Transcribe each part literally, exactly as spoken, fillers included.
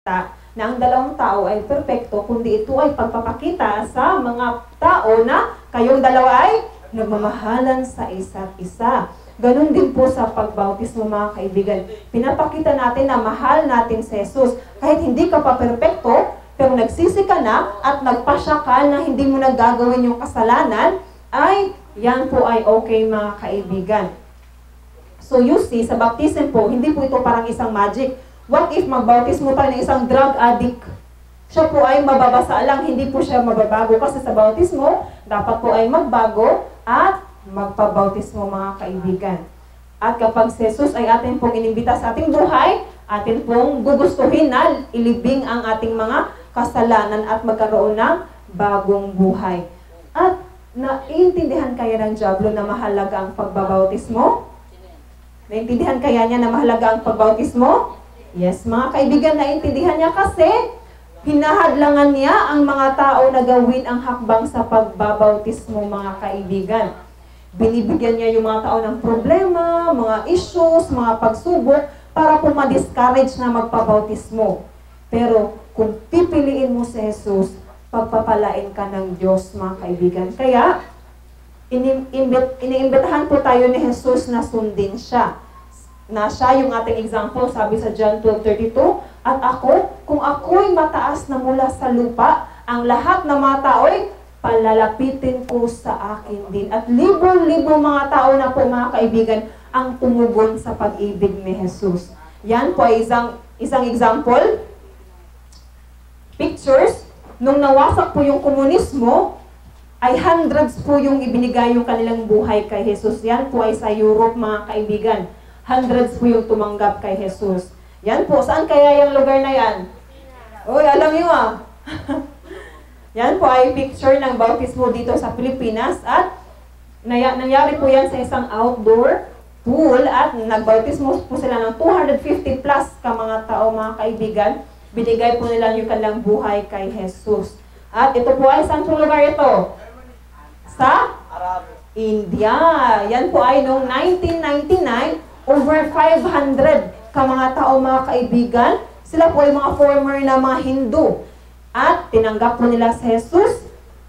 makita na ang dalawang tao ay perpekto, kundi ito ay pagpapakita sa mga tao na kayong dalawa ay nagmamahalan sa isa't isa. Ganon din po sa pagbautismo mga kaibigan. Pinapakita natin na mahal natin si Jesus. Kahit hindi ka pa perpekto, pero nagsisi ka na at nagpasya ka na hindi mo na gagawin yung kasalanan, ay yan po ay okay mga kaibigan. So you see, sa baptism po, hindi po ito parang isang magic. What if magbautismo tayo ng isang drug addict? Siya po ay mababasa lang, hindi po siya mababago. Kasi sa bautismo, dapat po ay magbago at magpabautismo mga kaibigan. At kapag si Jesus ay atin pong inimbita sa ating buhay, atin pong gugustuhin na ilibing ang ating mga kasalanan at magkaroon ng bagong buhay. At naiintindihan kaya ng diablo na mahalaga ang pagbabautismo? Naiintindihan kaya niya na mahalaga ang pagbautismo? Yes, mga kaibigan, naiintindihan niya kasi hinahadlangan niya ang mga tao na gawin ang hakbang sa pagbabautismo mga kaibigan. Binibigyan niya yung mga tao ng problema, mga issues, mga pagsubok para po ma-discourage na magpabautismo. Pero kung pipiliin mo si Jesus, pagpapalain ka ng Diyos mga kaibigan. Kaya, iniimbitahan po tayo ni Jesus na sundin siya. Na siya yung ating example, sabi sa John twelve thirty-two, at ako, kung ako'y mataas na mula sa lupa, ang lahat ng mga tao'y palalapitin ko sa akin din. At libo-libo mga tao na po mga kaibigan ang tumugon sa pag-ibig ni Jesus. Yan po ay isang, isang example. Pictures, nung nawasak po yung komunismo, ay hundreds po yung ibinigay yung kanilang buhay kay Jesus. Yan po ay sa Europe mga kaibigan. Hundreds po yung tumanggap kay Jesus. Yan po, saan kaya yung lugar na yan? Uy, alam niyo ah. Yan po ay picture ng bautismo dito sa Pilipinas at nangyari po yan sa isang outdoor pool at nagbautismo po sila ng two hundred fifty plus ka mga tao mga kaibigan. Binigay po nila yung kanilang buhay kay Jesus. At ito po ay saan po lugar ito? Sa India. Yan po ay noong nineteen ninety-nine, over five hundred ka mga tao mga kaibigan. Sila po ay mga former na mga Hindu. At tinanggap po nila si Jesus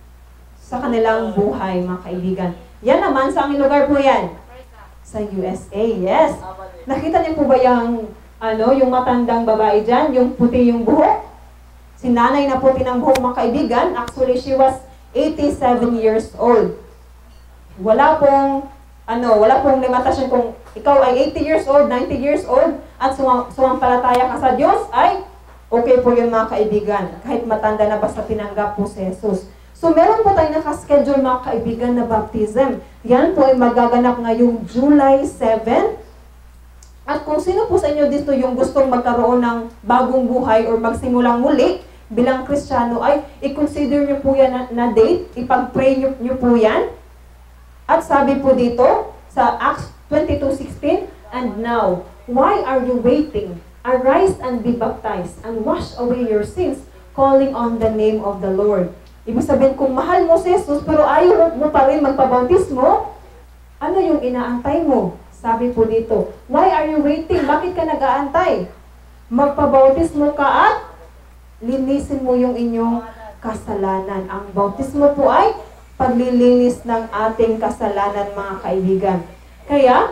sa kanilang buhay, mga kaibigan. Yan naman, sa aming lugar po yan? Sa U S A, yes. Nakita niyo po ba yung, ano, yung matandang babae dyan? Yung puti yung buhok? Si nanay na puti ng buhok, mga kaibigan. Actually, she was eighty-seven years old. Wala pong, ano, wala pong limitasyon kung ikaw ay eighty years old, ninety years old, at sumam sumampalataya ka sa Diyos, ay okay po yun mga kaibigan, kahit matanda na basta tinanggap po si Jesus. So meron po tayong nakaschedule mga kaibigan na baptism. Yan po ay magaganap ngayong July seventh. At kung sino po sa inyo dito yung gustong magkaroon ng bagong buhay or magsimulang muli bilang Kristiyano, ay i-consider nyo po yan na, na date, ipag-pray nyo, nyo po yan. At sabi po dito sa Acts twenty-two sixteen, and now, why are you waiting? Arise and be baptized and wash away your sins, calling on the name of the Lord. Ibig sabihin, kung mahal mo si Jesus, pero ayaw mo pa rin magpabautismo, ano yung inaantay mo? Sabi po dito, why are you waiting? Bakit ka nag-aantay? Magpabautismo ka at linisin mo yung inyong kasalanan. Ang bautismo po ay paglilinis ng ating kasalanan, mga kaibigan. Kaya,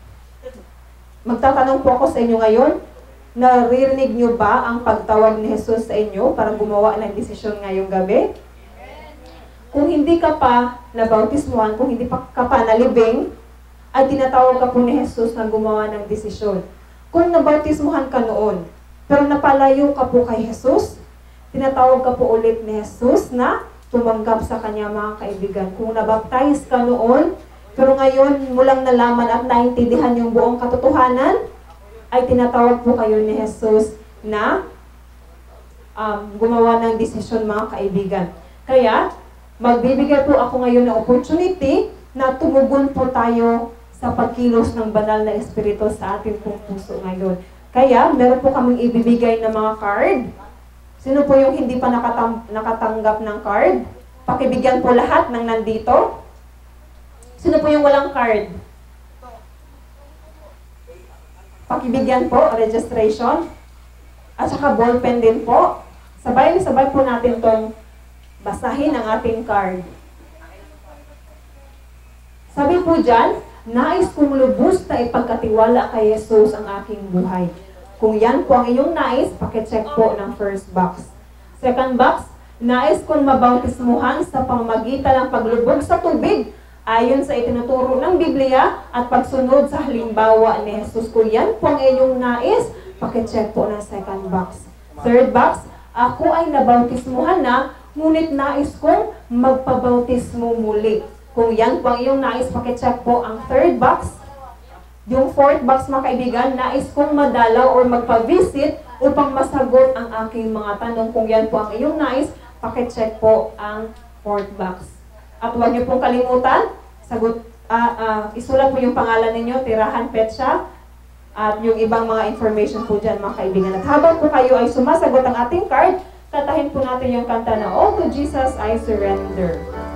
magtatanong po ako sa inyo ngayon, naririnig nyo ba ang pagtawag ni Jesus sa inyo para gumawa ng desisyon ngayong gabi? Kung hindi ka pa nabautismuhan, kung hindi pa ka pa nalibing, ay tinatawag ka po ni Jesus na gumawa ng desisyon. Kung nabautismuhan ka noon, pero napalayo ka po kay Jesus, tinatawag ka po ulit ni Jesus na tumanggap sa kanya, mga kaibigan. Kung nabaptize ka noon, pero ngayon mo lang nalaman at naintindihan yung buong katotohanan, ay tinatawag po kayo ni Jesus na um, gumawa ng desisyon, mga kaibigan. Kaya, magbibigay po ako ngayon ng opportunity na tumugon po tayo sa pagkilos ng banal na Espiritu sa ating pong puso ngayon. Kaya, meron po kaming ibibigay na mga card. Sino po yung hindi pa nakatang nakatanggap ng card? Pakibigyan po lahat ng nandito. Sino po yung walang card? Pakibigyan po, registration. At saka ballpen din po. Sabay-sabay po natin tong basahin ang ating card. Sabi po dyan, nais kong lubos na ipagkatiwala kay Jesus ang aking buhay. Kung yan po ang inyong nais, pakicheck po ng first box. Second box, nais kong mabautismuhan sa pamamagitan ng paglubog sa tubig ayon sa itinuturo ng Biblia at pagsunod sa halimbawa ni Jesus. Kung yan po ang inyong nais, pakicheck po ng second box. Third box, ako ay nabautismuhan na, ngunit nais kong magpabautismo muli. Kung yan po ang iyong nais, pakicheck po ang third box. Yung fourth box, mga kaibigan, nais kong madalaw or magpa-visit upang masagot ang aking mga tanong. Kung yan po ang iyong nais, pakicheck po ang fourth box. At huwag niyo pong kalimutan, sagot, uh, uh, isulat po yung pangalan ninyo, tirahan, petsa, at yung ibang mga information po dyan, mga kaibigan. At habang po kayo ay sumasagot ang ating card, katahin po natin yung kanta na "All to Jesus I Surrender."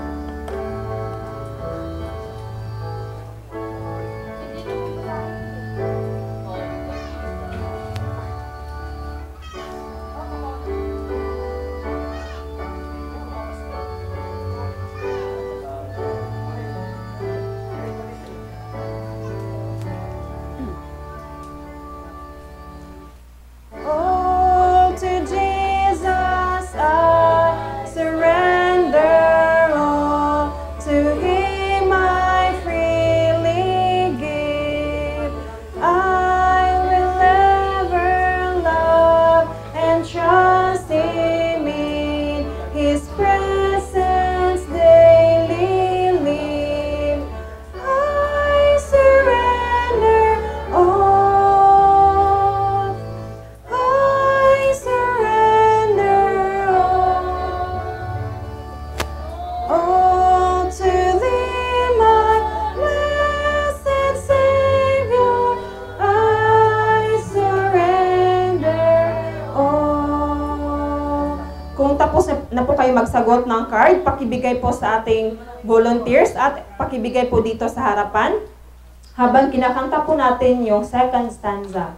Na po kayo magsagot ng card, pakibigay po sa ating volunteers at pakibigay po dito sa harapan habang kinakanta po natin yung second stanza.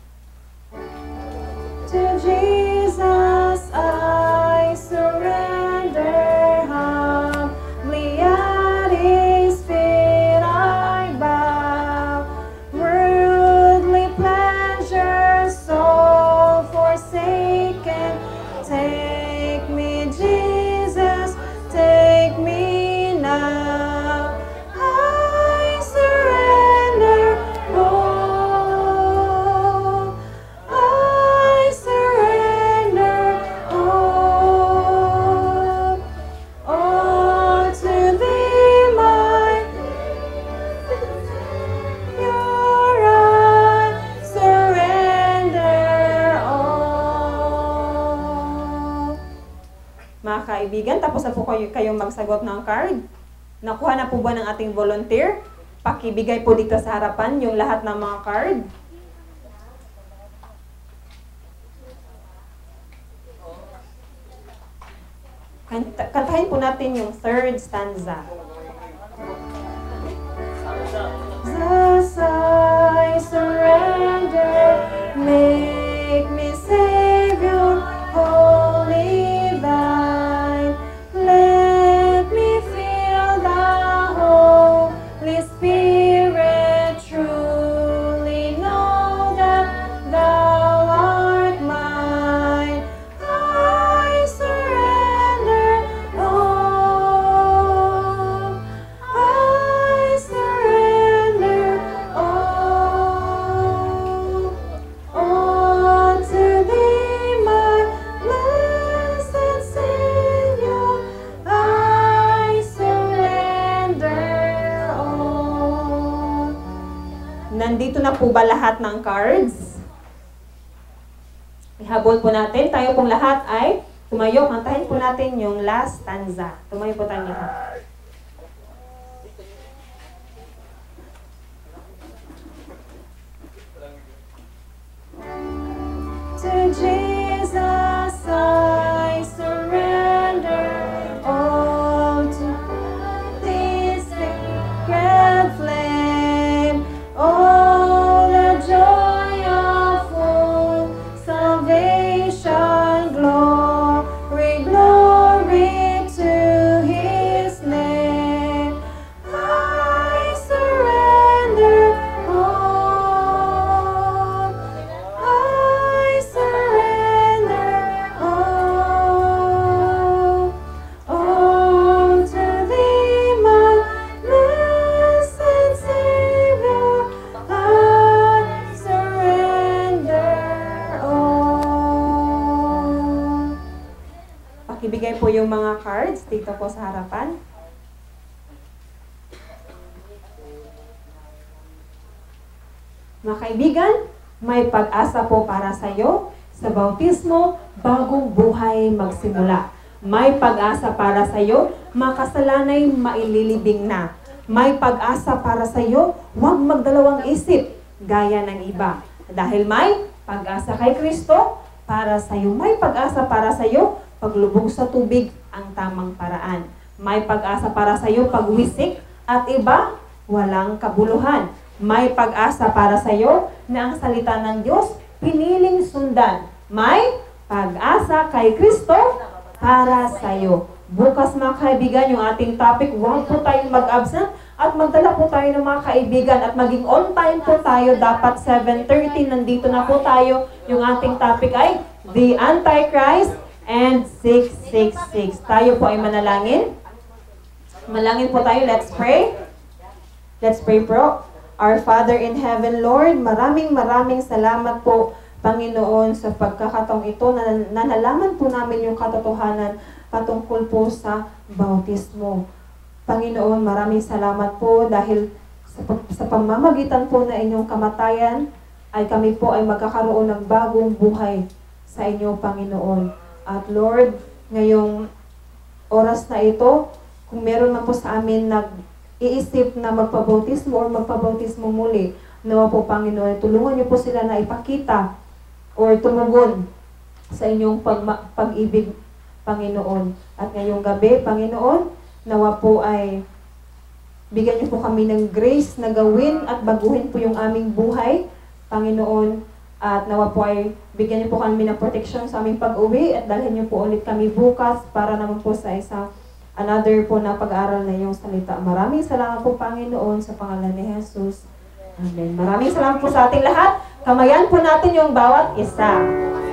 To Jesus I surrender, humbly at His feet I bow, worldly pleasures so forsaken, take me, Jesus, take me now. I surrender all. I surrender all. All to Thee, my Savior, I surrender all. Mga kaibigan, tapos na po kayo, kayong magsagot ng card. Nakuha na po ba ng ating volunteer? Pakibigay po dito sa harapan yung lahat ng mga card. Kanta, kantahin po natin yung third stanza. Jesus, I surrender, make me Savior, wholly Thine. Let me feel the Holy Spirit, truly know that Thou art mine. I surrender all. I surrender all. All to Thee, my blessed Savior, I surrender all. Nandito na po ba lahat ng cards? Ihabol po natin. Tayo pong lahat ay tumayo. Kantahin po natin yung last stanza. Tumayo po tayo lahat. To Jesus I surrender, all to this sacred flame, all the joy of full salvation. Pakibigay po yung mga cards dito po sa harapan. Mga kaibigan, may pag-asa po para sa iyo sa bautismo, bagong buhay magsimula. May pag-asa para sa iyo, makasalanay maililibing na. May pag-asa para sa iyo, huwag magdalawang isip gaya ng iba. Dahil may pag-asa kay Kristo para sa iyo. May pag-asa para sa iyo, paglubog sa tubig ang tamang paraan. May pag-asa para sa iyo, pagwisik at iba, walang kabuluhan. May pag-asa para sa iyo na ang salita ng Diyos piniling sundan. May pag-asa kay Kristo para sa iyo. Bukas mga kaibigan, yung ating topic, huwag po tayong mag-absent at magdala po tayo ng mga kaibigan at maging on time po tayo. Dapat seven thirty nandito na po tayo. Yung ating topic ay The Antichrist and six six six. Tayo po ay manalangin. Malangin po tayo. Let's pray. Let's pray po. Our Father in Heaven, Lord, maraming maraming salamat po, Panginoon, sa pagkakataong ito na, na nalaman po namin yung katotohanan patungkol po sa bautismo. Panginoon, maraming salamat po dahil sa, sa pamamagitan po na inyong kamatayan ay kami po ay magkakaroon ng bagong buhay sa inyo, Panginoon. At Lord, ngayong oras na ito, kung meron man po sa amin nag iisip na magpabautismo o magpabautismo muli, nawa po, Panginoon, tulungan niyo po sila na ipakita or tumugon sa inyong pag pag-ibig, Panginoon. At ngayong gabi, Panginoon, nawa po ay bigyan niyo po kami ng grace na gawin at baguhin po yung aming buhay, Panginoon. At nawa po ay bigyan niyo po kami ng protection sa aming pag-uwi at dalhin niyo po ulit kami bukas para naman po sa isa another po na pag-aaral na iyong salita. Maraming salamat po, Panginoon, sa pangalan ni Jesus. Amen. Maraming salamat po sa ating lahat. Kamayan po natin yung bawat isa.